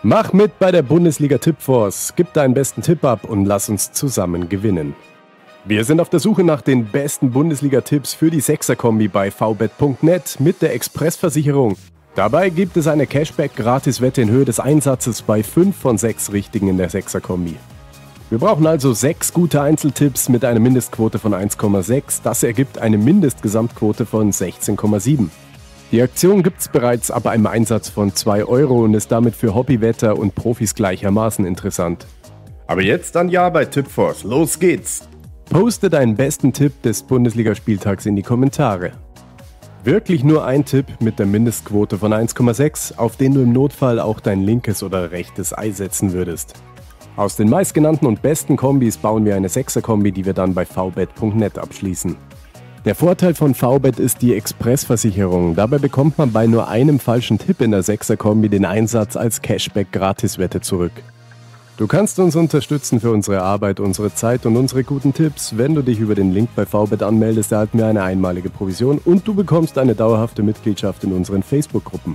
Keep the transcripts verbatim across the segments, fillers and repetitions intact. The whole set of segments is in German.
Mach mit bei der Bundesliga Tippforce, gib deinen besten Tipp ab und lass uns zusammen gewinnen. Wir sind auf der Suche nach den besten Bundesliga-Tipps für die Sechser-Kombi bei v bet punkt net mit der Express-Versicherung. Dabei gibt es eine Cashback-Gratis-Wette in Höhe des Einsatzes bei fünf von sechs Richtigen in der Sechser-Kombi. Wir brauchen also sechs gute Einzeltipps mit einer Mindestquote von eins Komma sechs. Das ergibt eine Mindestgesamtquote von sechzehn Komma sieben. Die Aktion gibt es bereits ab einem Einsatz von zwei Euro und ist damit für Hobbywetter und Profis gleichermaßen interessant. Aber jetzt ein Ja bei Tippforce. Los geht's! Poste deinen besten Tipp des Bundesligaspieltags in die Kommentare. Wirklich nur ein Tipp mit der Mindestquote von eins Komma sechs, auf den du im Notfall auch dein linkes oder rechtes Ei setzen würdest. Aus den meistgenannten und besten Kombis bauen wir eine Sechser-Kombi, die wir dann bei v bet punkt net abschließen. Der Vorteil von v bet ist die Express-Versicherung. Dabei bekommt man bei nur einem falschen Tipp in der Sechser-Kombi den Einsatz als Cashback-Gratiswette zurück. Du kannst uns unterstützen für unsere Arbeit, unsere Zeit und unsere guten Tipps. Wenn du dich über den Link bei v bet anmeldest, erhalten wir eine einmalige Provision und du bekommst eine dauerhafte Mitgliedschaft in unseren Facebook-Gruppen.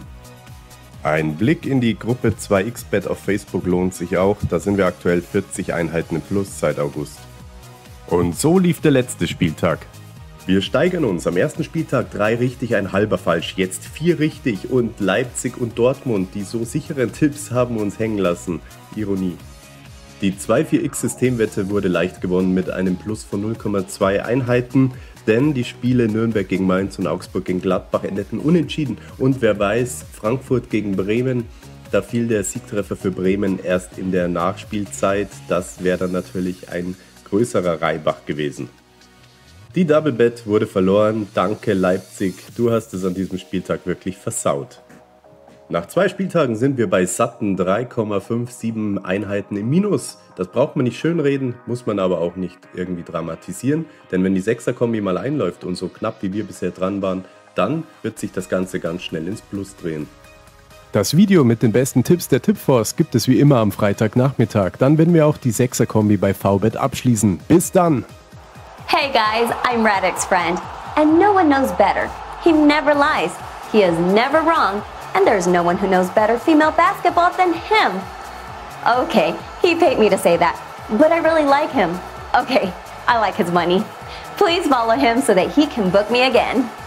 Ein Blick in die Gruppe zwei x bet auf Facebook lohnt sich auch. Da sind wir aktuell vierzig Einheiten im Plus seit August. Und so lief der letzte Spieltag. Wir steigern uns. Am ersten Spieltag drei richtig, ein halber falsch. Jetzt vier richtig und Leipzig und Dortmund, die so sicheren Tipps, haben uns hängen lassen. Ironie. Die zwei vier x Systemwette wurde leicht gewonnen mit einem Plus von null Komma zwei Einheiten, denn die Spiele Nürnberg gegen Mainz und Augsburg gegen Gladbach endeten unentschieden. Und wer weiß, Frankfurt gegen Bremen, da fiel der Siegtreffer für Bremen erst in der Nachspielzeit. Das wäre dann natürlich ein größerer Reibach gewesen. Die Double Bet wurde verloren. Danke Leipzig, du hast es an diesem Spieltag wirklich versaut. Nach zwei Spieltagen sind wir bei satten drei Komma siebenundfünfzig Einheiten im Minus. Das braucht man nicht schönreden, muss man aber auch nicht irgendwie dramatisieren. Denn wenn die Sechser-Kombi mal einläuft und so knapp wie wir bisher dran waren, dann wird sich das Ganze ganz schnell ins Plus drehen. Das Video mit den besten Tipps der Tippforce gibt es wie immer am Freitagnachmittag. Dann werden wir auch die Sechser-Kombi bei v bet abschließen. Bis dann! Hey guys, I'm Radek's friend, and no one knows better. He never lies, he is never wrong, and there's no one who knows better female basketball than him. Okay, he paid me to say that, but I really like him. Okay, I like his money. Please follow him so that he can book me again.